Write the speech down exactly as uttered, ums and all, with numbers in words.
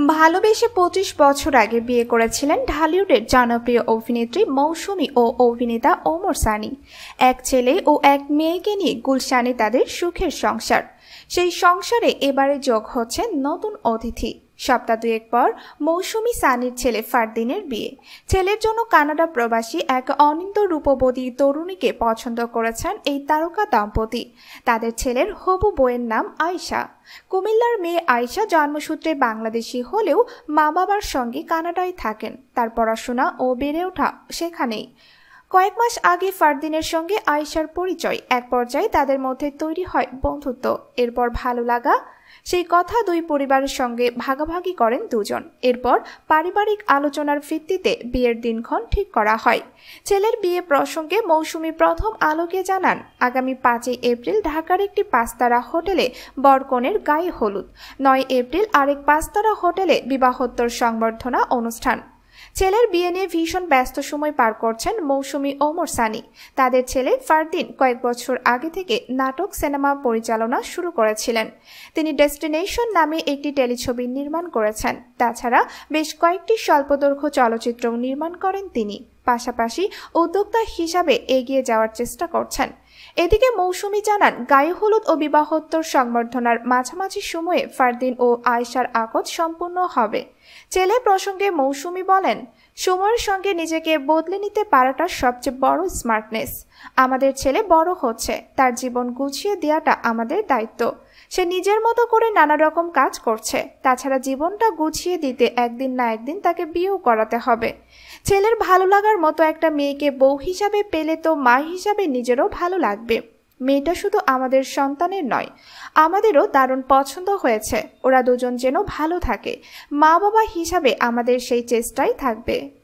ভালোবেসে পঁচিশ বছর আগে বিয়ে করেছিলেন ঢালিউডের জনপ্রিয় অভিনেত্রী মৌসুমী ও অভিনেতা ওমর সানি। এক ছেলে ও এক মেয়েকে নিয়ে গুলশানে তাদের সুখের সংসার। সেই সংসারে এবারে যোগ হচ্ছে নতুন অতিথি। সপ্তাহ দুয়েক পর মৌসুমী সানির ছেলে ফারদিনের বিয়ে। ছেলের জন্য কানাডা প্রবাসী এক অনিন্দ রূপবতী তরুণীকে পছন্দ করেছেন এই তারকা দম্পতি। তাদের ছেলের হবু বউয়ের নাম আয়শা। কুমিল্লার মেয়ে আয়শা জন্মসূত্রে বাংলাদেশি হলেও মা বাবার সঙ্গে কানাডায় থাকেন। তার পড়াশোনা ও বেড়ে ওঠা সেখানেই। কয়েক মাস আগে ফারদিনের সঙ্গে আয়শার পরিচয়। এক পর্যায়ে তাদের মধ্যে তৈরি হয় বন্ধুত্ব, এরপর ভালো লাগা। সেই কথা দুই পরিবারের সঙ্গে ভাগাভাগি করেন দুজন। এরপর পারিবারিক আলোচনার ভিত্তিতে বিয়ের দিনক্ষণ ঠিক করা হয়। ছেলের বিয়ে প্রসঙ্গে মৌসুমী প্রথম আলোকে জানান, আগামী পাঁচই এপ্রিল ঢাকার একটি পাঁচতারা হোটেলে বরকনের গায়ে হলুদ, নয় এপ্রিল আরেক পাঁচতারা হোটেলে বিবাহোত্তর সংবর্ধনা অনুষ্ঠান। ছেলের বিয়ে নিয়ে ভীষণ ব্যস্ত সময় পার করছেন মৌসুমী ওমর সানি। তাদের ছেলে ফারদিন কয়েক বছর আগে থেকে নাটক সিনেমা পরিচালনা শুরু করেছিলেন। তিনি ডেস্টিনেশন নামে একটি টেলিছবি নির্মাণ করেছেন। তাছাড়া বেশ কয়েকটি স্বল্পদৈর্ঘ্য চলচ্চিত্রও নির্মাণ করেন তিনি। পাশাপাশি উদ্যোক্তা হিসাবে এগিয়ে যাওয়ার চেষ্টা করছেন। এদিকে মৌসুমী জানান, গায়ে হলুদ ও বিবাহোত্তর সংবর্ধনার মাঝামাঝি সময়ে ফারদিন ও আয়শার আকদ সম্পূর্ণ হবে। ছেলে প্রসঙ্গে মৌসুমী বলেন, সময়ের সঙ্গে নিজেকে বদলে নিতে পারাটা সবচেয়ে বড় স্মার্টনেস। আমাদের ছেলে বড় হচ্ছে, তার জীবন গুছিয়ে দেওয়াটা আমাদের দায়িত্ব। সে নিজের মতো করে নানা রকম কাজ করছে। তাছাড়া জীবনটা গুছিয়ে দিতে একদিন না একদিন তাকে বিয়েও করাতে হবে। ছেলের ভালো লাগার মতো একটা মেয়েকে বউ হিসাবে পেলে তো মা হিসাবে নিজেরও ভালো লাগবে। মেয়েটা শুধু আমাদের সন্তানের নয়, আমাদেরও দারুণ পছন্দ হয়েছে। ওরা দুজন যেন ভালো থাকে, মা বাবা হিসাবে আমাদের সেই চেষ্টাই থাকবে।